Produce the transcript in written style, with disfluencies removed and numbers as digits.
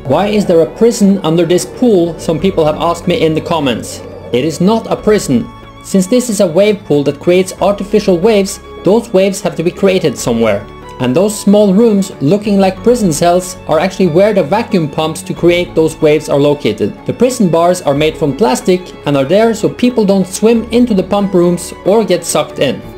Why is there a prison under this pool? Some people have asked me in the comments. It is not a prison. Since this is a wave pool that creates artificial waves, those waves have to be created somewhere. And those small rooms looking like prison cells are actually where the vacuum pumps to create those waves are located. The prison bars are made from plastic and are there so people don't swim into the pump rooms or get sucked in.